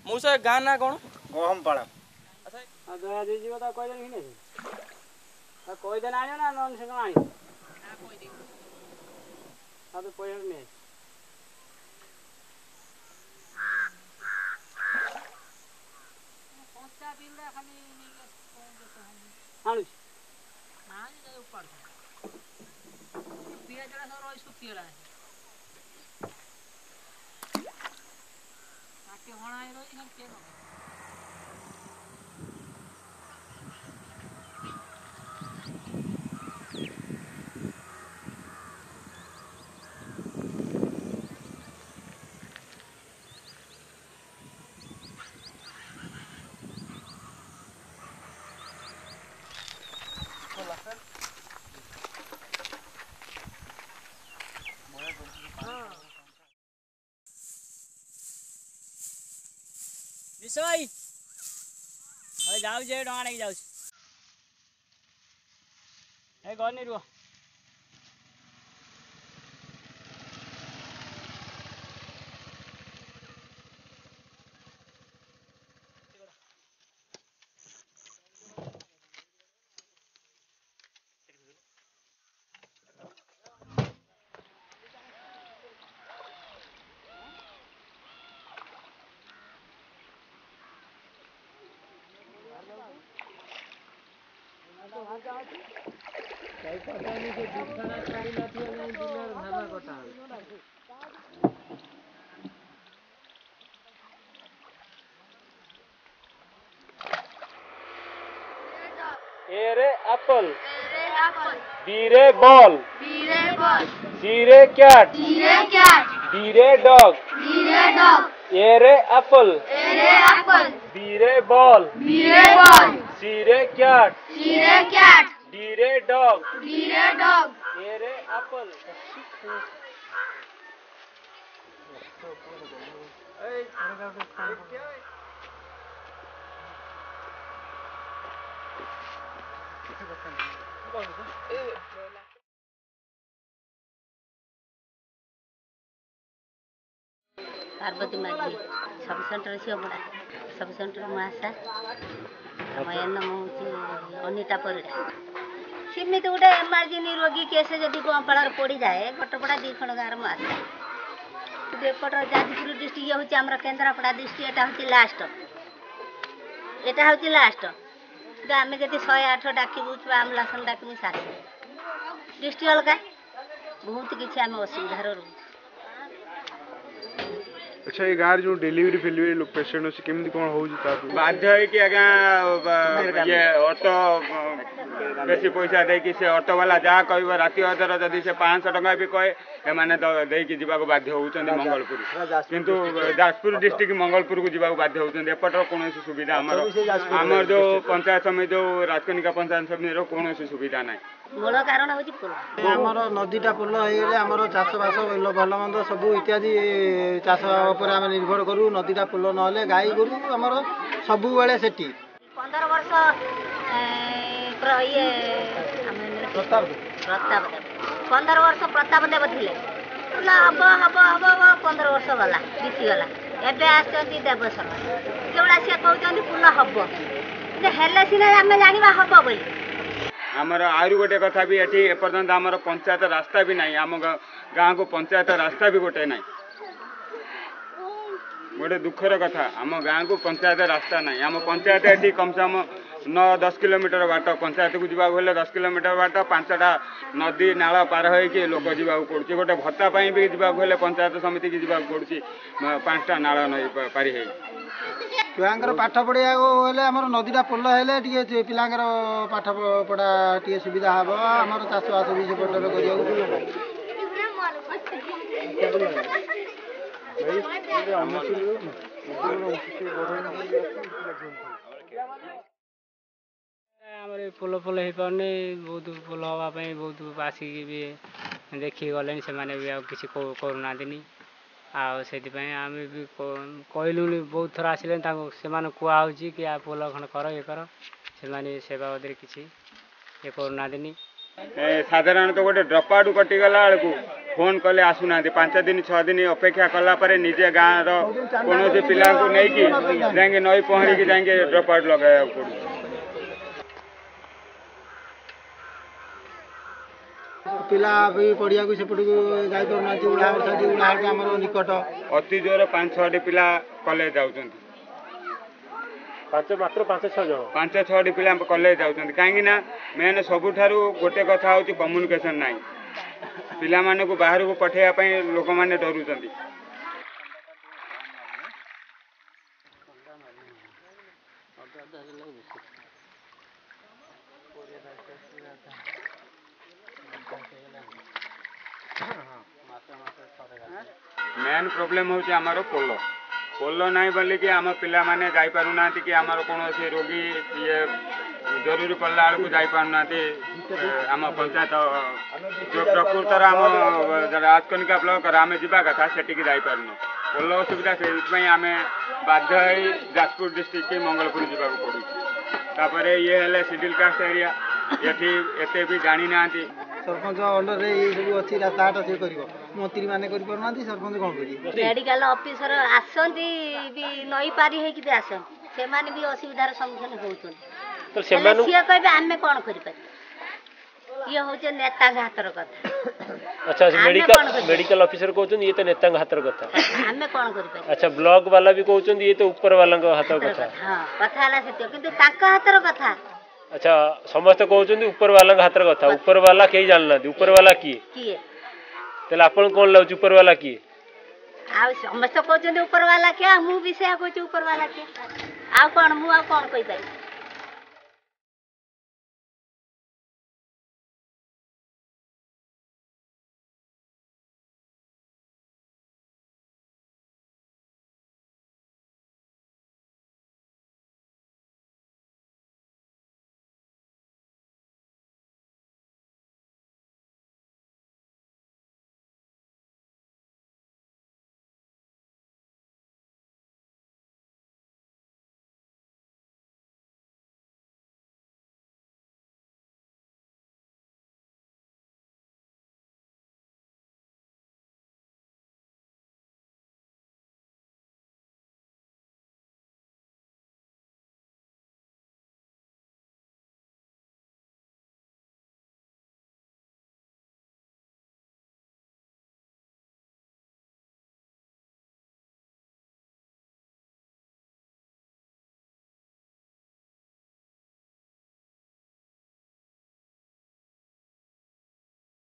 मौसा गाँ ना कौन गहम पाड़ा अच्छा दया दे जीव ता कहले कि नहीं ता कह देना आनियो ना नन से आनी ना कह दे ता तो पैसा नहीं पहुंचा बिलडा खाली नहीं के आनु ना जे ऊपर पिया जरा सब रोई सुखिला ताके होणाई रोई हम के विषय अरे जाऊ जे डा नहीं जाऊ ए गनी रुआ ए रे एप्पल बी रे बॉल सी रे कैट डी रे डॉग ए रे एप्पल बी रे बॉल सी रे कैट डी रे डॉग ए रे एप्पल पार्वती माझी sub centre शिवपड़ा sub centre मुआशा N हूँ अनिता परिड़ा सेमती गोटे एमर्जेन्सी रोगी केस जब गंपाड़ पड़ जाए गटपड़ा दी खंड गाँव मुआशा एपट जाजपुर डिस्ट्रिक्ट हूँ आम केन्द्रापड़ा डिस्ट्रिक्ट यहाँ हूँ लास्ट यहाँ हूँ लास्ट आम जब 108 डाकबू आम्बुलांस डाकबू सास डिस्ट्रिक्ट अलग बहुत किसी आम असुविधार रू अच्छा ये गाँव जो डिलीवरी फिलीवरी पेसेंट अच्छे केमी कौन हो बाध्य है कि आज्ञा ये ऑटो बेसी पैसा देकी से ऑटो वाला जहाँ कह राति अधर जदि से 500 टका भी कहे एमाने देकी जीवाक बाध्य होउछन मंगलपुर किंतु जाजपुर डिस्ट्रिक्ट मंगलपुर को जीवाक बाध्य होउछन एपटर कौन सुविधा आमर जो पंचायत समिति जो राजकनिका पंचायत समिति कौन सुविधा ना मूल कारण आमर नदीटा पोल हो गले आमर चाष बास भल मंद सब इत्यादि चाष उपर आम निर्भर करूँ नदीटा पोल ना गाई गोरु आमर सब बेले से 15 वर्ष ये प्रताप 15 वर्ष प्रताप देव थे हम हम हम 15 वर्ष गला बीतीगला एवं आसती देव शर्मा जोड़ा सी कहते पुल हम हेल्ले सीना आम जाना हम बोली आमर आरु गोटे कथा भी एटी एपर्यंत आमर पंचायत रास्ता भी नहीं आम गाँव को पंचायत रास्ता भी गोटे नहीं गोटे दुखर कथा आम गाँव को पंचायत रास्ता नहीं आम पंचायत एटी कम से कम 9-10 किलोमीटर बाट पंचायत को जावाक हेल्ले 10 किलोमीटर बाट 5टा नदी नाल पार होइके लोक जावाक पड़ुछि गोटे भत्ता पाई भी जावाक हेल्ले पंचायत समिति की जावाक पड़ुछि 5टा नाल नई पारी है छुआंकर पाठ पढ़िया हेल्ले आमर नदीटा पोल हेल्ले टिके पिलांकर पाठ पढ़ा टिके सुविधा हम आमर चाष बास भी आमर पोल पोल हो पारनी बहुत पोल हाँपाई बहुत आसिक भी देखिक गले से किसी करूना से आम भी कहलु बहुत थर आसिले से कहुच्छी कि आ पोल खंड कर ये कर से बाबद किसी ये करूना ସାଧାରଣତଃ ଗୋଟେ ଡ୍ରପ୍ ଆଉଟ୍ କଟିଗଲା ବେଳକୁ ଫୋନ୍ କଲେ ଆସୁନାହାନ୍ତି 5 ଦିନ 6 ଦିନ ଅପେକ୍ଷା କଲା ପରେ ନିଜେ ଗାଁର କୌଣସି ପିଲାଙ୍କୁ ନେଇକି ଯାଇକି ନଈ ପହଁରିକି ଯାଇକି ଡ୍ରପ୍ ଆଉଟ୍ ଲଗାଇବାକୁ ପଡ଼ୁଛି। ପିଲା ବି ପଡ଼ିଆକୁ ସେପଟକୁ ଯାଇପାରୁନାହାନ୍ତି। ଉଳାହାଟ ସାଇଟ୍ ଉଳାହାଟ ଆମର ନିକଟ। ଅତି ଜୋର 5-6ଟି ପିଲା କଲେଜ ଯାଉଛନ୍ତି। ମାତ୍ର 5-6 ଜଣ 5-6ଟି ପିଲା କଲେଜ ଯାଉଛନ୍ତି। କାହିଁକି ନା ମେନ୍ ସବୁଠାରୁ ଗୋଟେ କଥା ହେଉଛି କମ୍ୟୁନିକେସନ୍ ନାହିଁ। ପିଲାମାନଙ୍କୁ ବାହାରକୁ ପଠାଇବା ପାଇଁ ଲୋକମାନେ ଡରୁଛନ୍ତି। मेन प्रोब्लेम होची आमर पोल पोल नहीं बोलिकी आम पिलाने जापारूना कि आमर कौन रोगी ये जरूरी पड़ला बेलू जापारूना आम पंचायत जो प्रकृतर आम राजकनिका ब्लॉक आम जा कथा से जापारूनु पोल असुविधा से आम बाध्य जाजपुर डिस्ट्रिक्ट की मंगलपुर जावाक पड़ूपर ये हेले शेड्यूल कास्ट एरिया ये भी जानी ना सरपंच अंडर ये सब अच्छी रास्ताघाट सी कर मंत्री मैंने सरपंच कौन कर मेडिकल ऑफिसर आसती भी नई पारी होगी आसती से भी असुविधार सम्मुखीन होती कहे आम कौन कर ये हूँ नेता हाथर कथा। अच्छा मेडिकल ऑफिसर कहते ये तो नेता हाथर कथा आम कौन कर अच्छा ब्लॉक वाला भी कहते ये तो ऊपर वाला हाथ कथा हाँ कथा किंतु हाथर कथा। अच्छा समस्त कहते ऊपर वाला हाथर कथा ऊपर वाला कहीं जानना ऊपर वाला किए तेल आपन कौन लगुच ऊपर वाला किए समस्त कहते ऊपर वाला क्या मुझे भी से ऊपर वाला किए आ कौन मुझे कौन कही पारि।